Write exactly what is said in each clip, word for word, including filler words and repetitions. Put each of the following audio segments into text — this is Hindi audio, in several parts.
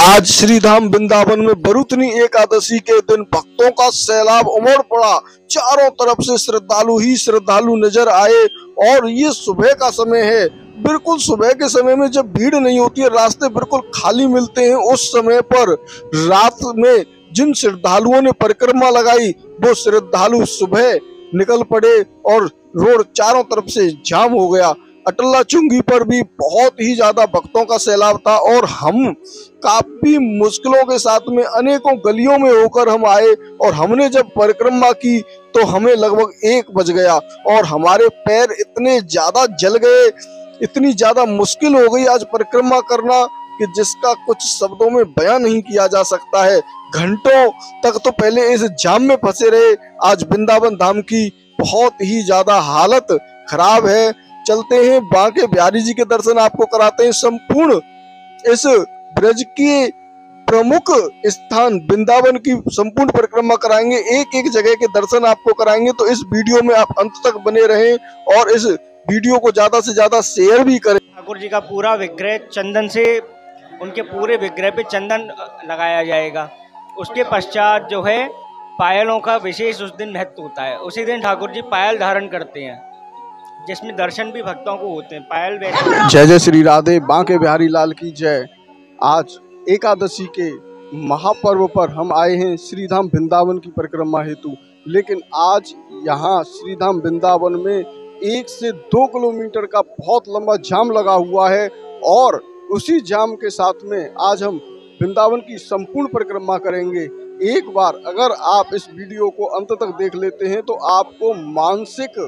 आज श्रीधाम वृंदावन में बरूतनी एकादशी के दिन भक्तों का सैलाब उमड़ पड़ा। चारों तरफ से श्रद्धालु ही श्रद्धालु नजर आए और ये सुबह का समय है। बिल्कुल सुबह के समय में जब भीड़ नहीं होती है, रास्ते बिल्कुल खाली मिलते हैं, उस समय पर रात में जिन श्रद्धालुओं ने परिक्रमा लगाई वो श्रद्धालु सुबह निकल पड़े और रोड चारों तरफ से जाम हो गया। अटल्ला चुंगी पर भी बहुत ही ज्यादा भक्तों का सैलाब था और हम काफी मुश्किलों के साथ में अनेकों गलियों में होकर हम आए और हमने जब परिक्रमा की तो हमें लगभग एक बज गया और हमारे पैर इतने ज्यादा जल गए, इतनी ज्यादा मुश्किल हो गई आज परिक्रमा करना कि जिसका कुछ शब्दों में बयान नहीं किया जा सकता है। घंटों तक तो पहले इस जाम में फंसे रहे। आज वृंदावन धाम की बहुत ही ज्यादा हालत खराब है। चलते हैं बांके बिहारी जी के दर्शन आपको कराते हैं। संपूर्ण इस ब्रज के प्रमुख स्थान वृंदावन की संपूर्ण परिक्रमा कराएंगे, एक एक जगह के दर्शन आपको कराएंगे। तो इस वीडियो में आप अंत तक बने रहें और इस वीडियो को ज्यादा से ज्यादा शेयर भी करें। ठाकुर जी का पूरा विग्रह चंदन से, उनके पूरे विग्रह पे चंदन लगाया जाएगा। उसके पश्चात जो है पायलों का विशेष उस दिन महत्व होता है। उसी दिन ठाकुर जी पायल धारण करते हैं जिसमें दर्शन भी भक्तों को होते हैं। पायल जय जय श्री राधे, बांके बिहारी लाल की जय। आज एकादशी के महापर्व पर हम आए हैं श्रीधाम वृंदावन की परिक्रमा हेतु, लेकिन आज यहाँ श्रीधाम वृंदावन में एक से दो किलोमीटर का बहुत लंबा जाम लगा हुआ है और उसी जाम के साथ में आज हम वृंदावन की संपूर्ण परिक्रमा करेंगे। एक बार अगर आप इस वीडियो को अंत तक देख लेते हैं तो आपको मानसिक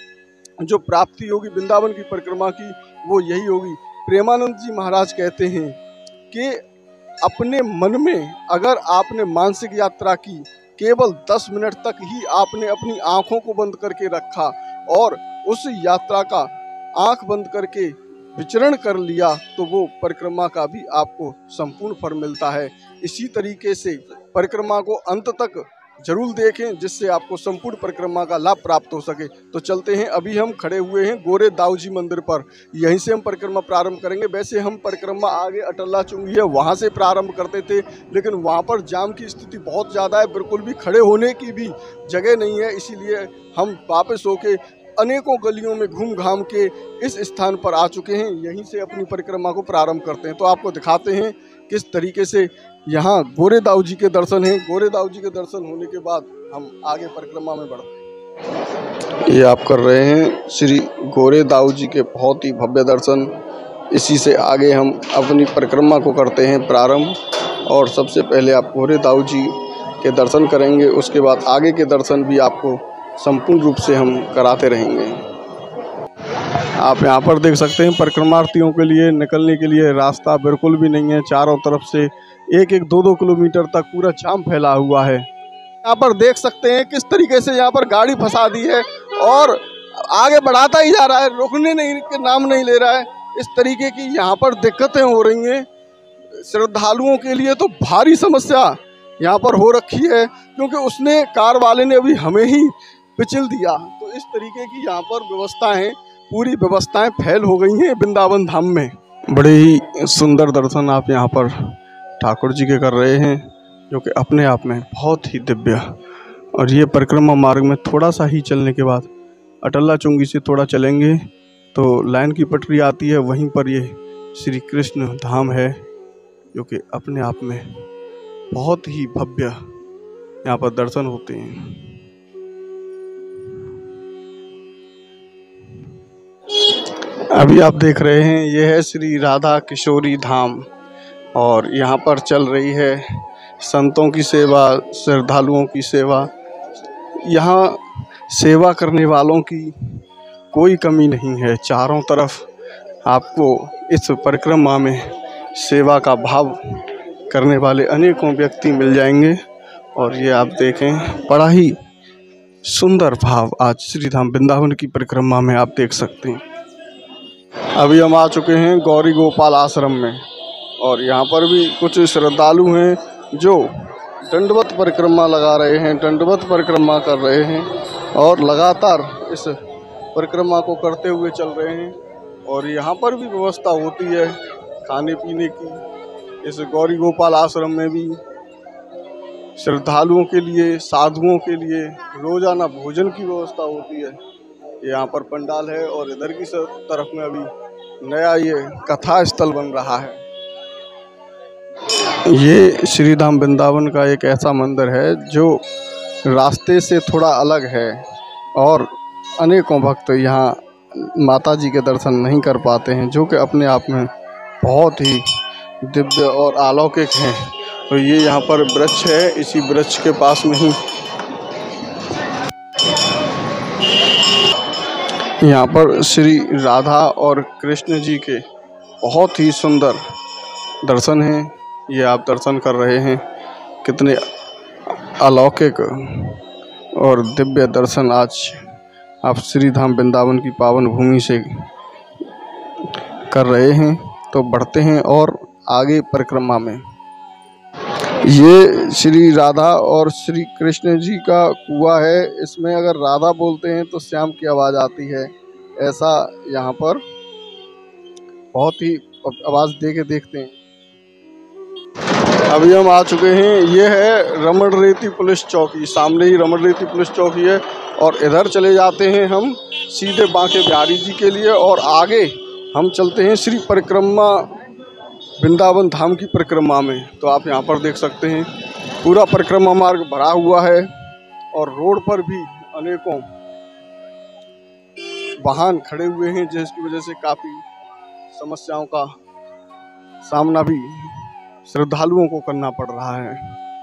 जो प्राप्ति होगी वृंदावन की परिक्रमा की वो यही होगी। प्रेमानंद जी महाराज कहते हैं कि अपने मन में अगर आपने मानसिक यात्रा की, केवल दस मिनट तक ही आपने अपनी आंखों को बंद करके रखा और उस यात्रा का आंख बंद करके विचरण कर लिया तो वो परिक्रमा का भी आपको संपूर्ण फल मिलता है। इसी तरीके से परिक्रमा को अंत तक जरूर देखें जिससे आपको संपूर्ण परिक्रमा का लाभ प्राप्त हो सके। तो चलते हैं, अभी हम खड़े हुए हैं गोरे दाऊ जी मंदिर पर, यहीं से हम परिक्रमा प्रारंभ करेंगे। वैसे हम परिक्रमा आगे अटल्ला चुंगी है वहां से प्रारंभ करते थे, लेकिन वहां पर जाम की स्थिति बहुत ज़्यादा है, बिल्कुल भी खड़े होने की भी जगह नहीं है। इसीलिए हम वापस होके अनेकों गलियों में घूम घाम के इस स्थान पर आ चुके हैं। यहीं से अपनी परिक्रमा को प्रारंभ करते हैं। तो आपको दिखाते हैं किस तरीके से यहाँ गोरे दाऊ जी के दर्शन हैं। गोरे दाऊ जी के दर्शन होने के बाद हम आगे परिक्रमा में बढ़ते हैं। ये आप कर रहे हैं श्री गोरे दाऊ जी के बहुत ही भव्य दर्शन। इसी से आगे हम अपनी परिक्रमा को करते हैं प्रारंभ और सबसे पहले आप गोरे दाऊ जी के दर्शन करेंगे, उसके बाद आगे के दर्शन भी आपको संपूर्ण रूप से हम कराते रहेंगे। आप यहाँ पर देख सकते हैं परिक्रमार्थियों के लिए निकलने के लिए रास्ता बिल्कुल भी नहीं है। चारों तरफ से एक एक दो दो किलोमीटर तक पूरा जाम फैला हुआ है। यहाँ पर देख सकते हैं किस तरीके से यहाँ पर गाड़ी फंसा दी है और आगे बढ़ाता ही जा रहा है, रुकने नहीं के नाम नहीं ले रहा है। इस तरीके की यहाँ पर दिक्कतें हो रही हैं। श्रद्धालुओं के लिए तो भारी समस्या यहाँ पर हो रखी है क्योंकि उसने कार वाले ने अभी हमें ही पिछल दिया। तो इस तरीके की यहाँ पर व्यवस्थाएं, पूरी व्यवस्थाएं फैल हो गई हैं वृंदावन धाम में। बड़े ही सुंदर दर्शन आप यहाँ पर ठाकुर जी के कर रहे हैं जो कि अपने आप में बहुत ही दिव्य। और ये परिक्रमा मार्ग में थोड़ा सा ही चलने के बाद अटल्ला चुंगी से थोड़ा चलेंगे तो लाइन की पटरी आती है, वहीं पर ये श्री कृष्ण धाम है जो कि अपने आप में बहुत ही भव्य यहाँ पर दर्शन होते हैं। अभी आप देख रहे हैं ये है श्री राधा किशोरी धाम और यहाँ पर चल रही है संतों की सेवा, श्रद्धालुओं की सेवा। यहाँ सेवा करने वालों की कोई कमी नहीं है। चारों तरफ आपको इस परिक्रमा में सेवा का भाव करने वाले अनेकों व्यक्ति मिल जाएंगे और ये आप देखें बड़ा ही सुंदर भाव आज श्रीधाम वृंदावन की परिक्रमा में आप देख सकते हैं। अभी हम आ चुके हैं गौरी गोपाल आश्रम में और यहाँ पर भी कुछ श्रद्धालु हैं जो दंडवत परिक्रमा लगा रहे हैं, दंडवत परिक्रमा कर रहे हैं और लगातार इस परिक्रमा को करते हुए चल रहे हैं। और यहाँ पर भी व्यवस्था होती है खाने पीने की इस गौरी गोपाल आश्रम में भी श्रद्धालुओं के लिए, साधुओं के लिए रोजाना भोजन की व्यवस्था होती है। यहाँ पर पंडाल है और इधर की तरफ में अभी नया ये कथा स्थल बन रहा है। ये श्री धाम वृंदावन का एक ऐसा मंदिर है जो रास्ते से थोड़ा अलग है और अनेकों भक्त यहाँ माता जी के दर्शन नहीं कर पाते हैं, जो कि अपने आप में बहुत ही दिव्य और अलौकिक हैं। तो ये यहाँ पर वृक्ष है, इसी वृक्ष के पास में ही यहाँ पर श्री राधा और कृष्ण जी के बहुत ही सुंदर दर्शन हैं। ये आप दर्शन कर रहे हैं, कितने अलौकिक और दिव्य दर्शन आज आप श्री धाम वृंदावन की पावन भूमि से कर रहे हैं। तो बढ़ते हैं और आगे परिक्रमा में। ये श्री राधा और श्री कृष्ण जी का कुआं है। इसमें अगर राधा बोलते हैं तो श्याम की आवाज़ आती है, ऐसा यहाँ पर बहुत ही आवाज़ दे के देखते हैं। अभी हम आ चुके हैं, ये है रमण रेती पुलिस चौकी, सामने ही रमण रेती पुलिस चौकी है और इधर चले जाते हैं हम सीधे बांके बिहारी जी के लिए और आगे हम चलते हैं श्री परिक्रमा वृंदावन धाम की परिक्रमा में। तो आप यहाँ पर देख सकते हैं पूरा परिक्रमा मार्ग भरा हुआ है और रोड पर भी अनेकों वाहन खड़े हुए हैं, जिसकी वजह से काफ़ी समस्याओं का सामना भी श्रद्धालुओं को करना पड़ रहा है।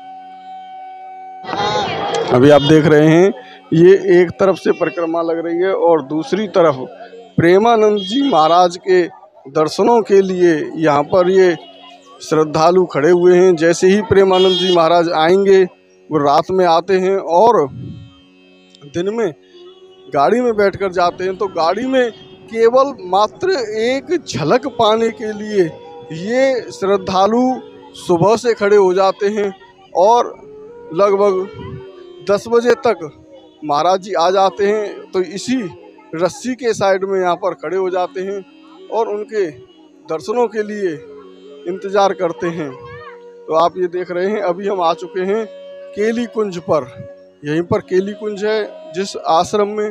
अभी आप देख रहे हैं ये एक तरफ से परिक्रमा लग रही है और दूसरी तरफ प्रेमानंद जी महाराज के दर्शनों के लिए यहाँ पर ये श्रद्धालु खड़े हुए हैं। जैसे ही प्रेमानंद जी महाराज आएंगे, वो रात में आते हैं और दिन में गाड़ी में बैठकर जाते हैं। तो गाड़ी में केवल मात्र एक झलक पाने के लिए ये श्रद्धालु सुबह से खड़े हो जाते हैं और लगभग दस बजे तक महाराज जी आ जाते हैं। तो इसी रस्सी के साइड में यहाँ पर खड़े हो जाते हैं और उनके दर्शनों के लिए इंतज़ार करते हैं। तो आप ये देख रहे हैं, अभी हम आ चुके हैं केली कुंज पर। यहीं पर केली कुंज है, जिस आश्रम में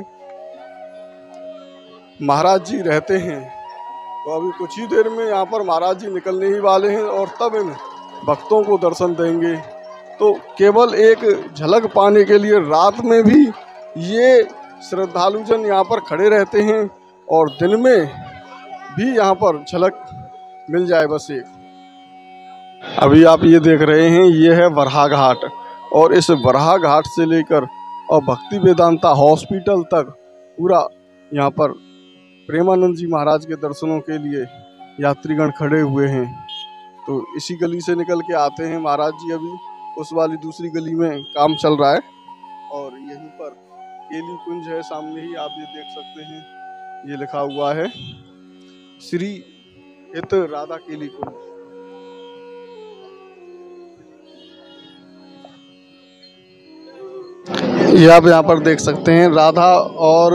महाराज जी रहते हैं। तो अभी कुछ ही देर में यहाँ पर महाराज जी निकलने ही वाले हैं और तब इन भक्तों को दर्शन देंगे। तो केवल एक झलक पाने के लिए रात में भी ये श्रद्धालुजन यहाँ पर खड़े रहते हैं और दिन में भी यहाँ पर झलक मिल जाए बस एक। अभी आप ये देख रहे हैं, ये है वराह घाट और इस वराह घाट से लेकर और भक्ति वेदांता हॉस्पिटल तक पूरा यहाँ पर प्रेमानंद जी महाराज के दर्शनों के लिए यात्रीगण खड़े हुए हैं। तो इसी गली से निकल के आते हैं महाराज जी। अभी उस वाली दूसरी गली में काम चल रहा है और यहीं पर केली कुंज है, सामने ही आप ये देख सकते हैं, ये लिखा हुआ है श्री हित राधा केली कुंज। ये आप यहाँ पर देख सकते हैं राधा और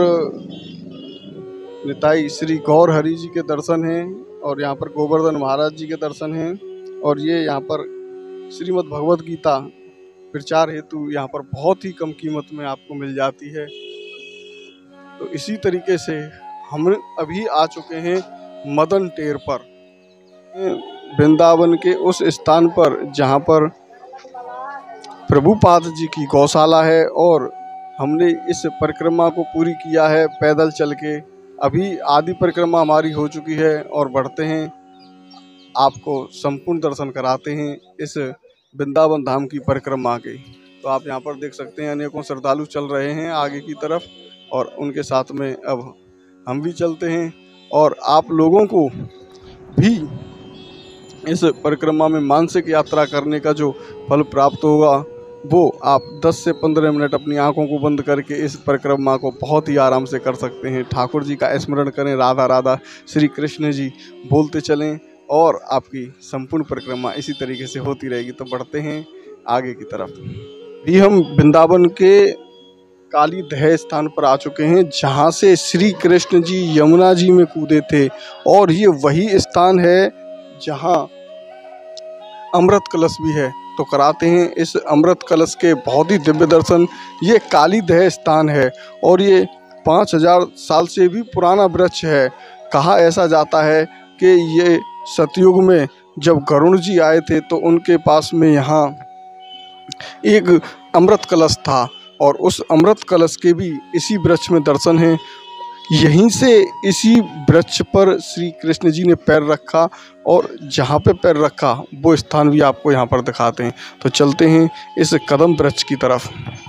निताई श्री गौर हरि जी के दर्शन हैं और यहाँ पर गोवर्धन महाराज जी के दर्शन हैं और ये यहाँ पर श्रीमद् भगवत गीता प्रचार हेतु यहाँ पर बहुत ही कम कीमत में आपको मिल जाती है। तो इसी तरीके से हम अभी आ चुके हैं मदन टेर पर, वृंदावन के उस स्थान पर जहाँ पर प्रभुपाद जी की गौशाला है और हमने इस परिक्रमा को पूरी किया है पैदल चल के। अभी आधी परिक्रमा हमारी हो चुकी है और बढ़ते हैं, आपको संपूर्ण दर्शन कराते हैं इस वृंदावन धाम की परिक्रमा के। तो आप यहाँ पर देख सकते हैं अनेकों श्रद्धालु चल रहे हैं आगे की तरफ और उनके साथ में अब हम भी चलते हैं और आप लोगों को भी इस परिक्रमा में मानसिक यात्रा करने का जो फल प्राप्त होगा वो आप दस से पंद्रह मिनट अपनी आंखों को बंद करके इस परिक्रमा को बहुत ही आराम से कर सकते हैं। ठाकुर जी का स्मरण करें, राधा राधा श्री कृष्ण जी बोलते चलें और आपकी संपूर्ण परिक्रमा इसी तरीके से होती रहेगी। तो बढ़ते हैं आगे की तरफ। भी हम वृंदावन के काली दह स्थान पर आ चुके हैं जहाँ से श्री कृष्ण जी यमुना जी में कूदे थे और ये वही स्थान है जहाँ अमृत कलश भी है, तो कराते हैं इस अमृत कलश के बहुत ही दिव्य दर्शन। ये कालीदह स्थान है और ये पाँच हजार साल से भी पुराना वृक्ष है। कहा ऐसा जाता है कि ये सतयुग में जब गरुड़ जी आए थे तो उनके पास में यहाँ एक अमृत कलश था और उस अमृत कलश के भी इसी वृक्ष में दर्शन है। यहीं से इसी वृक्ष पर श्री कृष्ण जी ने पैर रखा और जहाँ पे पैर रखा वो स्थान भी आपको यहाँ पर दिखाते हैं। तो चलते हैं इस कदम वृक्ष की तरफ।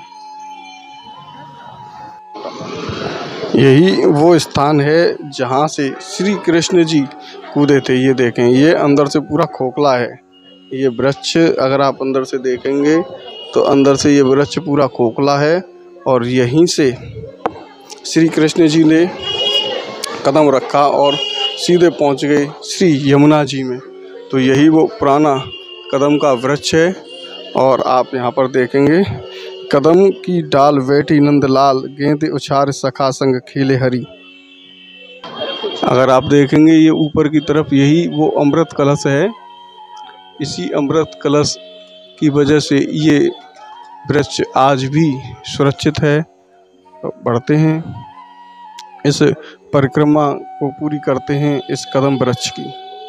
यही वो स्थान है जहाँ से श्री कृष्ण जी कूदे थे। ये देखें, ये अंदर से पूरा खोखला है। ये वृक्ष अगर आप अंदर से देखेंगे तो अंदर से ये वृक्ष पूरा खोखला है और यहीं से श्री कृष्ण जी ने कदम रखा और सीधे पहुंच गए श्री यमुना जी में। तो यही वो पुराना कदम का वृक्ष है और आप यहाँ पर देखेंगे, कदम की डाल बैठी नंदलाल, गेंद उछार सखा संग खेले हरी। अगर आप देखेंगे ये ऊपर की तरफ यही वो अमृत कलश है। इसी अमृत कलश की वजह से ये वृक्ष आज भी सुरक्षित है। तो बढ़ते हैं, इस परिक्रमा को पूरी करते हैं इस कदम वृक्ष की।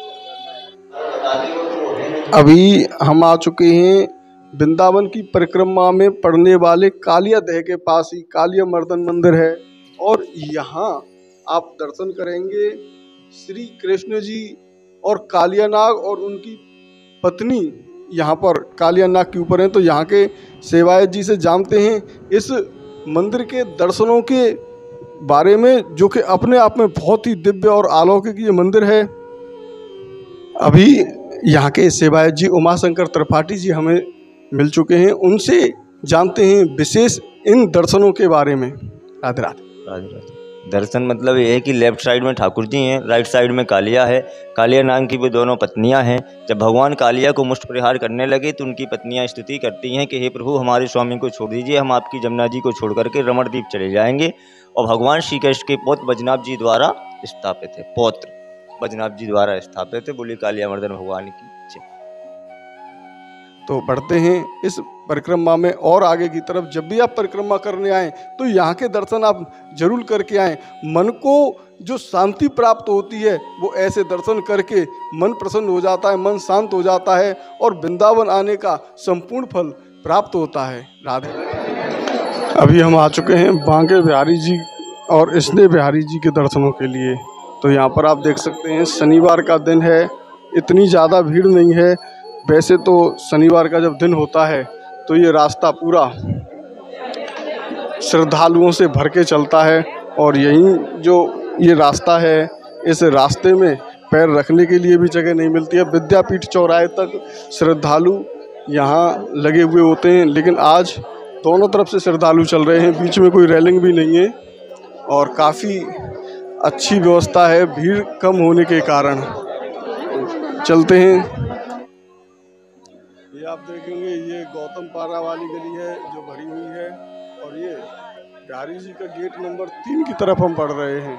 अभी हम आ चुके हैं वृंदावन की परिक्रमा में पड़ने वाले कालिया दह के पास ही कालिया मर्दन मंदिर है और यहाँ आप दर्शन करेंगे श्री कृष्ण जी और कालिया नाग और उनकी पत्नी यहाँ पर कालिया नाग के ऊपर हैं। तो यहाँ के सेवायत जी से जानते हैं इस मंदिर के दर्शनों के बारे में, जो कि अपने आप में बहुत ही दिव्य और अलौकिक ये मंदिर है। अभी यहाँ के सेवायत जी उमाशंकर त्रिपाठी जी हमें मिल चुके हैं, उनसे जानते हैं विशेष इन दर्शनों के बारे में। राधे राधे। राधे राधे। दर्शन मतलब ये है कि लेफ्ट साइड में ठाकुर जी हैं, राइट साइड में कालिया है। कालिया नाग की भी दोनों पत्नियां हैं। जब भगवान कालिया को मुष्ट प्रहार करने लगे तो उनकी पत्नियां स्तुति करती हैं कि हे प्रभु, हमारे स्वामी को छोड़ दीजिए, हम आपकी जमुना जी को छोड़ करके रमणदीप चले जाएंगे। और भगवान श्री कृष्ण के पौत्र बजनाभ जी द्वारा स्थापित है, पौत्र बजनाभ जी द्वारा स्थापित है। बोली कालिया मर्दन भगवान की जय। तो बढ़ते हैं इस परिक्रमा में और आगे की तरफ। जब भी आप परिक्रमा करने आएँ तो यहाँ के दर्शन आप जरूर करके आएँ। मन को जो शांति प्राप्त होती है वो ऐसे दर्शन करके मन प्रसन्न हो जाता है, मन शांत हो जाता है और वृंदावन आने का संपूर्ण फल प्राप्त होता है। राधे। अभी हम आ चुके हैं बांके बिहारी जी और स्नेह बिहारी जी के दर्शनों के लिए। तो यहाँ पर आप देख सकते हैं शनिवार का दिन है, इतनी ज़्यादा भीड़ नहीं है। वैसे तो शनिवार का जब दिन होता है तो ये रास्ता पूरा श्रद्धालुओं से भर के चलता है और यहीं जो ये रास्ता है, इस रास्ते में पैर रखने के लिए भी जगह नहीं मिलती है। विद्यापीठ चौराहे तक श्रद्धालु यहाँ लगे हुए होते हैं, लेकिन आज दोनों तरफ से श्रद्धालु चल रहे हैं, बीच में कोई रेलिंग भी नहीं है और काफ़ी अच्छी व्यवस्था है भीड़ कम होने के कारण। चलते हैं। ये आप देखेंगे ये गौतम पारा वाली गली है जो भरी हुई है और ये बिहारी जी का गेट नंबर तीन की तरफ हम बढ़ रहे हैं।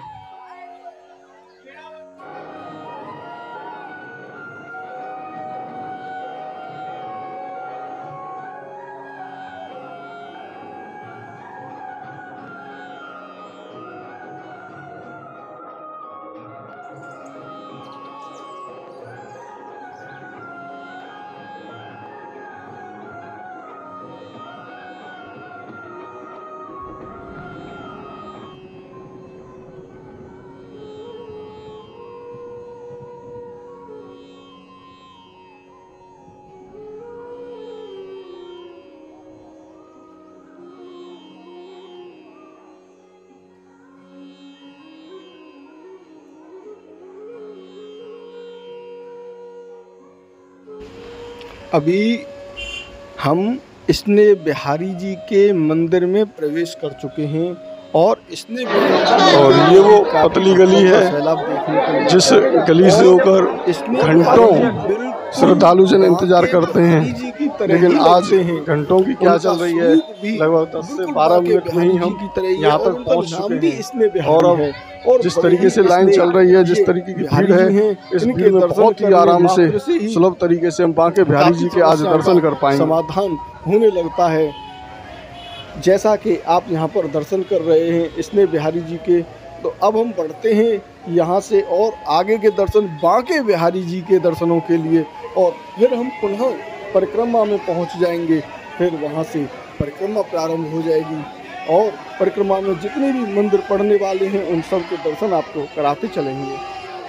अभी हम स्नेह बिहारी जी के मंदिर में प्रवेश कर चुके हैं और स्नेह और ये वो पतली गली है जिस गली से होकर घंटों श्रद्धालु जन इंतजार करते हैं, लेकिन आज घंटों की क्या चल रही है, लगभग दस से बारह मिनट में ही हम यहाँ तक पहुँच चुके हैं। और अब जिस तरीके से लाइन चल रही है, जिस तरीके की भीड़ है, इस भीड़ में बहुत ही आराम से सुलभ तरीके से हम बांके बिहारी जी के आज दर्शन कर पाएंगे। समाधान होने लगता है। जैसा कि आप यहाँ पर दर्शन कर रहे हैं स्नेह बिहारी जी के, तो अब हम बढ़ते हैं यहाँ से और आगे के दर्शन बांके बिहारी जी के दर्शनों के लिए, और फिर हम पुनः परिक्रमा में पहुँच जाएंगे। फिर वहाँ से परिक्रमा प्रारंभ हो जाएगी और परिक्रमा में जितने भी मंदिर पड़ने वाले हैं उन सब के दर्शन आपको कराते चलेंगे।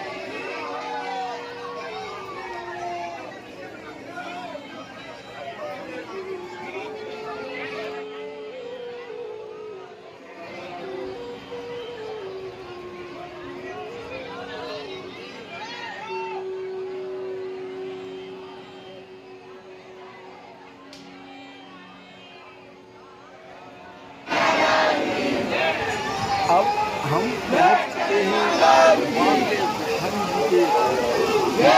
अब हम पहुंच चुके हैं बांके बिहारी जी के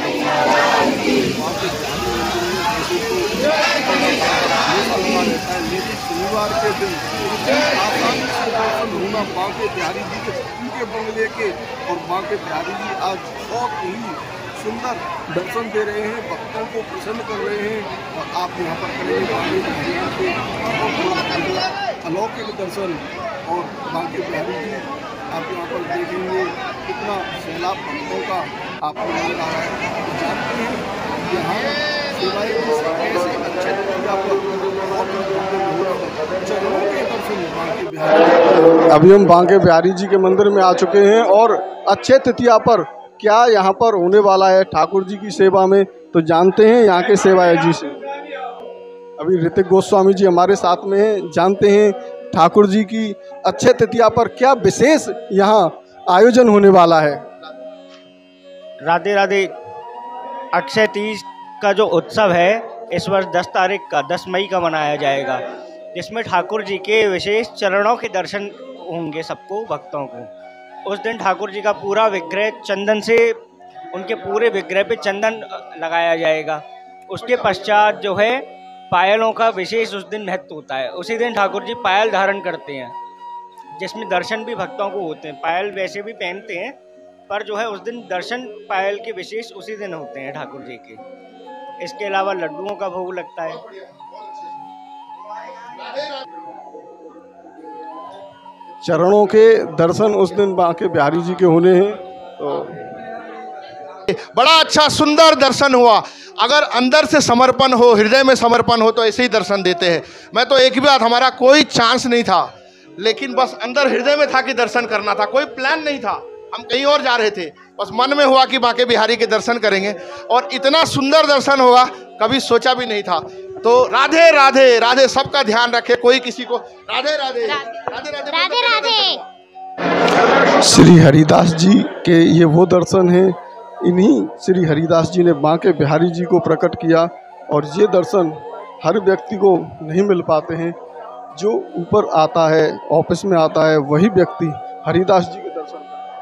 लेकिन शनिवार के दिन आसानी से दर्शन होना बांके बिहारी जी के उनके बंगले के, और बांके बिहारी जी आज बहुत ही सुंदर दर्शन दे रहे हैं, भक्तों को प्रसन्न कर रहे हैं। और आप यहाँ पर करेंगे बांके बिहारी जी के अलौकिक दर्शन, और बांके बिहारी जी आप यहाँ पर देखेंगे कितना सैलाब भक्तों का आपको मिल रहा है। जानते हैं यहाँ सेवाएं कैसे अच्छे तरीका पर चरणों के दर्शन बांके बिहारी। अभी हम बांके बिहारी जी के मंदिर में आ चुके हैं और अच्छे तृतीया पर क्या यहाँ पर होने वाला है ठाकुर जी की सेवा में, तो जानते हैं यहाँ के सेवायत जी से। अभी ऋतिक गोस्वामी जी हमारे साथ में हैं, जानते हैं ठाकुर जी की अच्छे तृतीया पर क्या विशेष यहाँ आयोजन होने वाला है। राधे राधे। अक्षय तीज का जो उत्सव है इस वर्ष दस तारीख का दस मई का मनाया जाएगा, जिसमें ठाकुर जी के विशेष चरणों के दर्शन होंगे सबको भक्तों को। उस दिन ठाकुर जी का पूरा विग्रह चंदन से, उनके पूरे विग्रह पे चंदन लगाया जाएगा। उसके पश्चात जो है पायलों का विशेष उस दिन महत्व होता है। उसी दिन ठाकुर जी पायल धारण करते हैं, जिसमें दर्शन भी भक्तों को होते हैं। पायल वैसे भी पहनते हैं, पर जो है उस दिन दर्शन पायल के विशेष उसी दिन होते हैं ठाकुर जी के। इसके अलावा लड्डुओं का भोग लगता है। चरणों के दर्शन उस दिन बांके बिहारी जी के होने हैं, तो बड़ा अच्छा सुंदर दर्शन हुआ। अगर अंदर से समर्पण हो, हृदय में समर्पण हो, तो ऐसे ही दर्शन देते हैं। मैं तो एक ही बात, हमारा कोई चांस नहीं था, लेकिन बस अंदर हृदय में था कि दर्शन करना था, कोई प्लान नहीं था। हम कहीं और जा रहे थे, बस मन में हुआ कि बांके बिहारी के दर्शन करेंगे, और इतना सुंदर दर्शन होगा कभी सोचा भी नहीं था। तो राधे राधे राधे, सबका ध्यान रखे, कोई किसी को राधे राधे राधे राधे राधे। श्री हरिदास जी के ये वो दर्शन हैं, इन्हीं श्री हरिदास जी ने बांके बिहारी जी को प्रकट किया, और ये दर्शन हर व्यक्ति को नहीं मिल पाते हैं। जो ऊपर आता है, ऑफिस में आता है, वही व्यक्ति हरिदास जी के दर्शन करता है।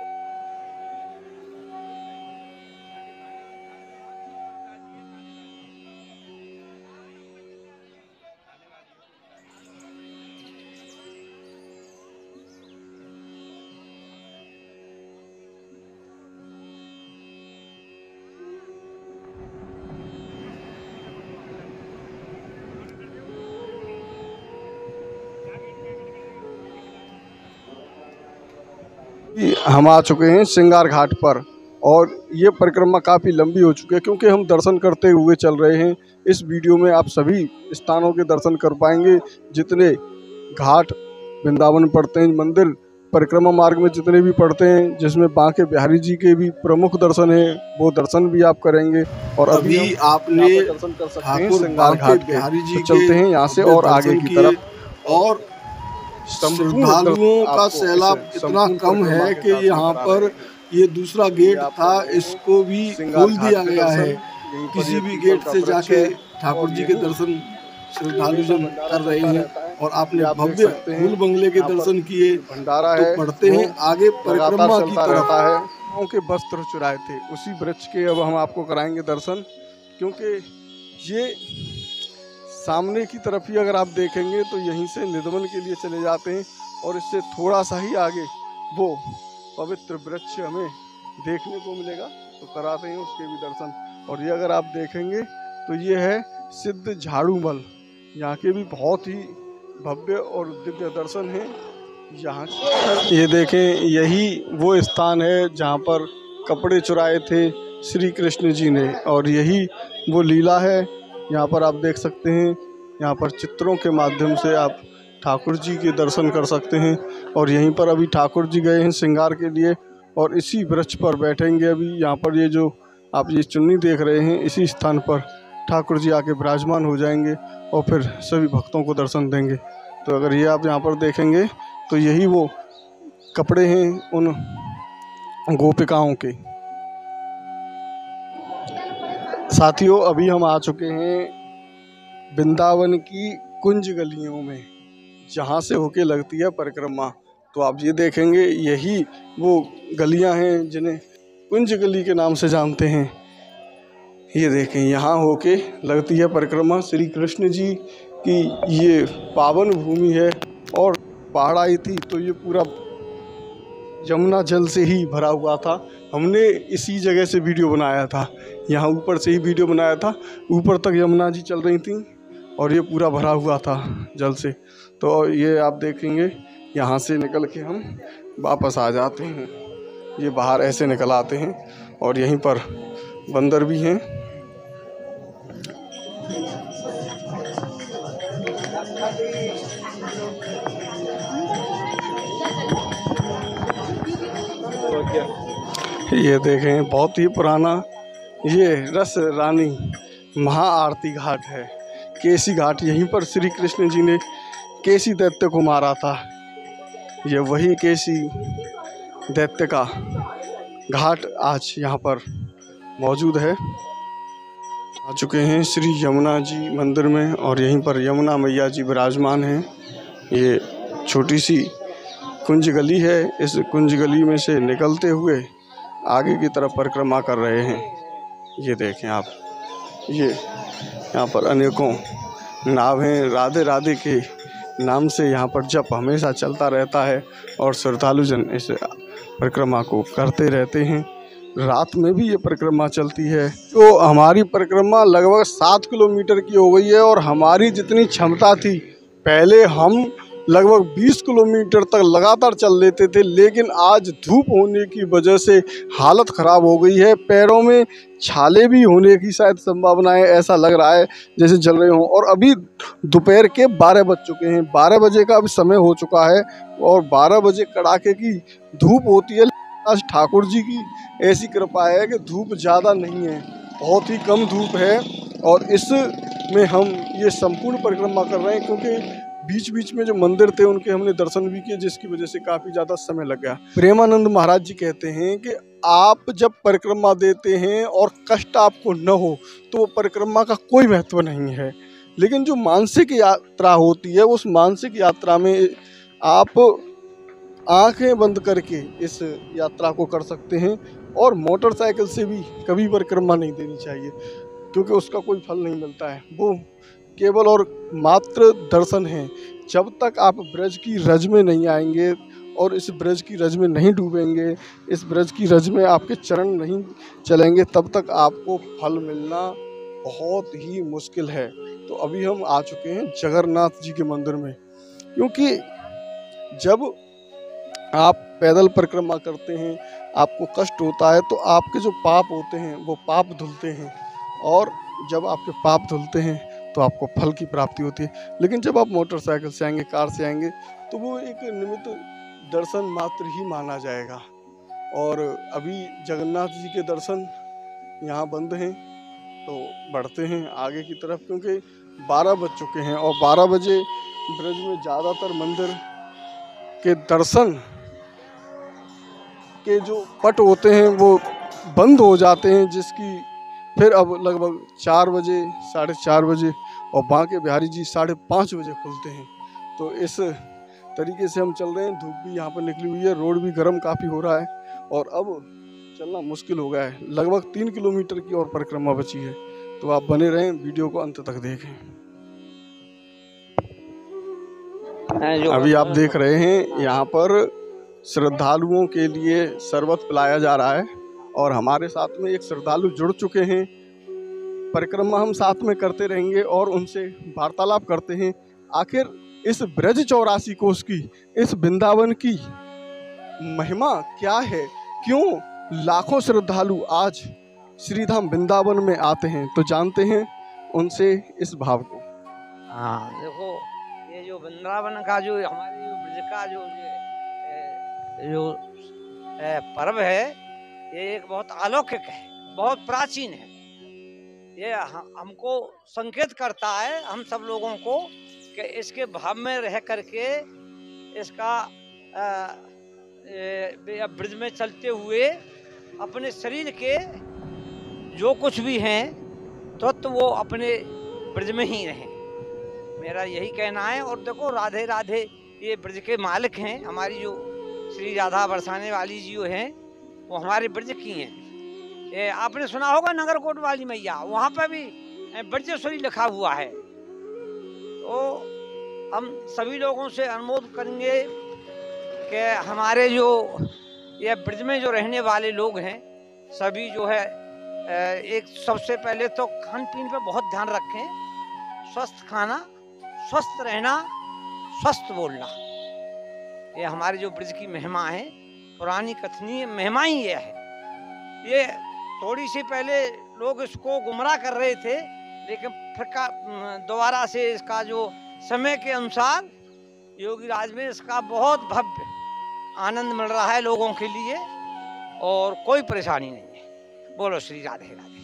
हम आ चुके हैं श्रृंगार घाट पर, और ये परिक्रमा काफ़ी लंबी हो चुकी है क्योंकि हम दर्शन करते हुए चल रहे हैं। इस वीडियो में आप सभी स्थानों के दर्शन कर पाएंगे, जितने घाट वृंदावन में पड़ते हैं, मंदिर परिक्रमा मार्ग में जितने भी पड़ते हैं, जिसमें बांके बिहारी जी के भी प्रमुख दर्शन हैं, वो दर्शन भी आप करेंगे। और अभी, अभी आपने दर्शन कर सकते हैं श्रृंगार घाट बिहारी जी। तो चलते हैं यहाँ से और आगे की तरफ, और श्रद्धालुओं का सैलाब इतना कम है कि यहाँ पर ये दूसरा गेट था, इसको भी खोल दिया गया है। किसी भी गेट से जाके ठाकुर जी के दर्शन श्रद्धालु जन कर रहे हैं। और आपने भव्य फूल बंगले के दर्शन किए, भंडारा तो है, पढ़ते हैं आगे परिक्रमा की तरफ है। गोपिकाओं के वस्त्र चुराए थे, उसी वृक्ष के अब हम आपको कराएंगे दर्शन। क्योंकि ये सामने की तरफ ही अगर आप देखेंगे तो यहीं से निधवन के लिए चले जाते हैं और इससे थोड़ा सा ही आगे वो पवित्र वृक्ष हमें देखने को मिलेगा, तो कराते हैं उसके भी दर्शन। और ये अगर आप देखेंगे तो ये है सिद्ध झाड़ूमल, यहाँ के भी बहुत ही भव्य और दिव्य दर्शन हैं यहाँ। ये देखें, यही वो स्थान है जहाँ पर कपड़े चुराए थे श्री कृष्ण जी ने, और यही वो लीला है। यहाँ पर आप देख सकते हैं, यहाँ पर चित्रों के माध्यम से आप ठाकुर जी के दर्शन कर सकते हैं। और यहीं पर अभी ठाकुर जी गए हैं श्रृंगार के लिए, और इसी वृक्ष पर बैठेंगे अभी। यहाँ पर ये जो आप ये चुन्नी देख रहे हैं, इसी स्थान पर ठाकुर जी आके विराजमान हो जाएंगे और फिर सभी भक्तों को दर्शन देंगे। तो अगर ये आप यहाँ पर देखेंगे तो यही वो कपड़े हैं उन गोपिकाओं के। साथियों, अभी हम आ चुके हैं वृंदावन की कुंज गलियों में, जहाँ से होके लगती है परिक्रमा। तो आप ये देखेंगे, यही वो गलियाँ हैं जिन्हें कुंज गली के नाम से जानते हैं। ये देखें, यहाँ होके लगती है परिक्रमा। श्री कृष्ण जी की ये पावन भूमि है, और बाढ़ आई थी तो ये पूरा यमुना जल से ही भरा हुआ था। हमने इसी जगह से वीडियो बनाया था, यहाँ ऊपर से ही वीडियो बनाया था। ऊपर तक यमुना जी चल रही थी और ये पूरा भरा हुआ था जल से। तो ये आप देखेंगे, यहाँ से निकल के हम वापस आ जाते हैं। ये बाहर ऐसे निकल आते हैं, और यहीं पर बंदर भी हैं। ये देखें, बहुत ही पुराना ये रस रानी महाआरती घाट है, केसी घाट। यहीं पर श्री कृष्ण जी ने केसी दैत्य को मारा था। ये वही केसी दैत्य का घाट आज यहाँ पर मौजूद है। आ चुके हैं श्री यमुना जी मंदिर में, और यहीं पर यमुना मैया जी विराजमान हैं। ये छोटी सी कुंज गली है, इस कुंज गली में से निकलते हुए आगे की तरफ परिक्रमा कर रहे हैं। ये देखें आप, ये यहाँ पर अनेकों नाव हैं। राधे राधे के नाम से यहाँ पर जप हमेशा चलता रहता है, और श्रद्धालुजन इस परिक्रमा को करते रहते हैं। रात में भी ये परिक्रमा चलती है। तो हमारी परिक्रमा लगभग सात किलोमीटर की हो गई है, और हमारी जितनी क्षमता थी, पहले हम लगभग बीस किलोमीटर तक लगातार चल लेते थे, लेकिन आज धूप होने की वजह से हालत ख़राब हो गई है। पैरों में छाले भी होने की शायद संभावना है, ऐसा लग रहा है जैसे जल रहे हों। और अभी दोपहर के बारह बज चुके हैं, बारह बजे का अभी समय हो चुका है, और बारह बजे कड़ाके की धूप होती है। आज ठाकुर जी की ऐसी कृपा है कि धूप ज़्यादा नहीं है, बहुत ही कम धूप है, और इसमें हम ये संपूर्ण परिक्रमा कर रहे हैं। क्योंकि बीच बीच में जो मंदिर थे उनके हमने दर्शन भी किए, जिसकी वजह से काफ़ी ज़्यादा समय लग गया। प्रेमानंद महाराज जी कहते हैं कि आप जब परिक्रमा देते हैं और कष्ट आपको न हो, तो वो परिक्रमा का कोई महत्व नहीं है। लेकिन जो मानसिक यात्रा होती है, उस मानसिक यात्रा में आप आंखें बंद करके इस यात्रा को कर सकते हैं। और मोटरसाइकिल से भी कभी परिक्रमा नहीं देनी चाहिए, क्योंकि उसका कोई फल नहीं मिलता है। वो केवल और मात्र दर्शन है। जब तक आप ब्रज की रज में नहीं आएंगे और इस ब्रज की रज में नहीं डूबेंगे, इस ब्रज की रज में आपके चरण नहीं चलेंगे, तब तक आपको फल मिलना बहुत ही मुश्किल है। तो अभी हम आ चुके हैं जगन्नाथ जी के मंदिर में, क्योंकि जब आप पैदल परिक्रमा करते हैं, आपको कष्ट होता है, तो आपके जो पाप होते हैं वो पाप धुलते हैं, और जब आपके पाप धुलते हैं तो आपको फल की प्राप्ति होती है। लेकिन जब आप मोटरसाइकिल से आएंगे, कार से आएंगे, तो वो एक निमित्त दर्शन मात्र ही माना जाएगा। और अभी जगन्नाथ जी के दर्शन यहाँ बंद हैं, तो बढ़ते हैं आगे की तरफ, क्योंकि बारह बज चुके हैं, और बारह बजे ब्रज में ज़्यादातर मंदिर के दर्शन के जो पट होते हैं वो बंद हो जाते हैं, जिसकी फिर अब लगभग चार बजे साढ़े चार बजे और बांके बिहारी जी साढ़े पाँच बजे खुलते हैं। तो इस तरीके से हम चल रहे हैं। धूप भी यहाँ पर निकली हुई है, रोड भी गर्म काफ़ी हो रहा है, और अब चलना मुश्किल हो गया है। लगभग तीन किलोमीटर की और परिक्रमा बची है, तो आप बने रहें, वीडियो को अंत तक देखें। अभी आप देख रहे हैं यहाँ पर श्रद्धालुओं के लिए शरबत पिलाया जा रहा है और हमारे साथ में एक श्रद्धालु जुड़ चुके हैं। परिक्रमा हम साथ में करते रहेंगे और उनसे वार्तालाप करते हैं। आखिर इस ब्रज चौरासी कोस की, इस वृंदावन की महिमा क्या है, क्यों लाखों श्रद्धालु आज श्रीधाम वृंदावन में आते हैं, तो जानते हैं उनसे इस भाव को। हाँ देखो, ये जो वृंदावन का जो हमारे जो ब्रज का जो ये जो पर्व है, ये एक बहुत अलौकिक है, बहुत प्राचीन है। ये हमको संकेत करता है हम सब लोगों को कि इसके भाव में रह करके इसका ब्रज में चलते हुए अपने शरीर के जो कुछ भी हैं तो, तो वो अपने ब्रज में ही रहें, मेरा यही कहना है। और देखो, राधे राधे ये ब्रज के मालिक हैं, हमारी जो श्री राधा बरसाने वाली जी हैं वो हमारे ब्रज की हैं। ये आपने सुना होगा नगरकोट वाली मैया, वहाँ पर भी ब्रजेश्वरी लिखा हुआ है। तो हम सभी लोगों से अनुरोध करेंगे कि हमारे जो ये ब्रज में जो रहने वाले लोग हैं सभी जो है एक सबसे पहले तो खान पीन पे बहुत ध्यान रखें, स्वस्थ खाना, स्वस्थ रहना, स्वस्थ बोलना। ये हमारे जो ब्रज की महिमा है, पुरानी कथनीय महिमा ही ये है। ये थोड़ी सी पहले लोग इसको गुमराह कर रहे थे, लेकिन फिर का दोबारा से इसका जो समय के अनुसार योगी राज में इसका बहुत भव्य आनंद मिल रहा है लोगों के लिए और कोई परेशानी नहीं है। बोलो श्री राधे राधे।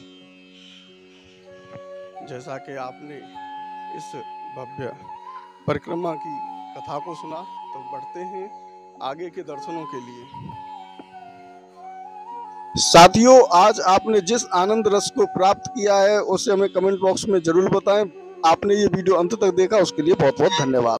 जैसा कि आपने इस भव्य परिक्रमा की कथा को सुना, तो बढ़ते हैं आगे के दर्शनों के लिए। साथियों, आज आपने जिस आनंद रस को प्राप्त किया है उसे हमें कमेंट बॉक्स में जरूर बताएं। आपने ये वीडियो अंत तक देखा उसके लिए बहुत बहुत धन्यवाद।